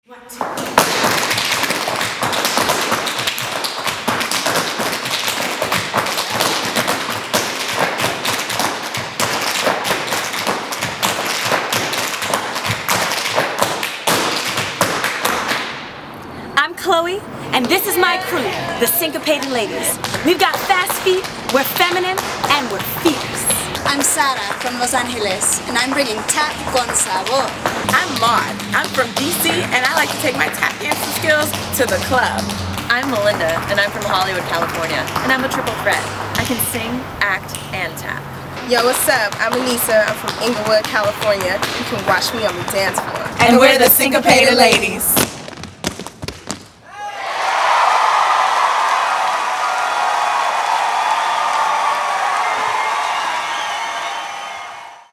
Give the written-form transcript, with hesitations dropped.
I'm Chloe, and this is my crew, the Syncopated Ladies. We've got fast feet, we're feminine, and we're fierce. I'm Sarah from Los Angeles, and I'm bringing tap con sabor. I'm Maud. I'm from DC, and I like to take my tap dancing skills to the club. I'm Melinda, and I'm from Hollywood, California, and I'm a triple threat. I can sing, act, and tap. Yo, what's up? I'm Anissa. I'm from Inglewood, California. You can watch me on the dance floor. And we're the Syncopated Ladies.